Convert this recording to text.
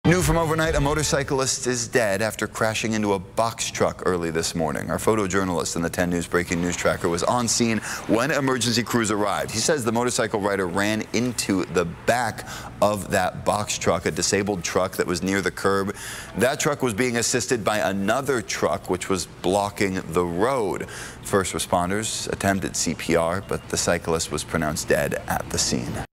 New from overnight, a motorcyclist is dead after crashing into a box truck early this morning. Our photojournalist in the 10 News Breaking News Tracker was on scene when emergency crews arrived. He says the motorcycle rider ran into the back of that box truck, a disabled truck that was near the curb. That truck was being assisted by another truck, which was blocking the road. First responders attempted CPR, but the cyclist was pronounced dead at the scene.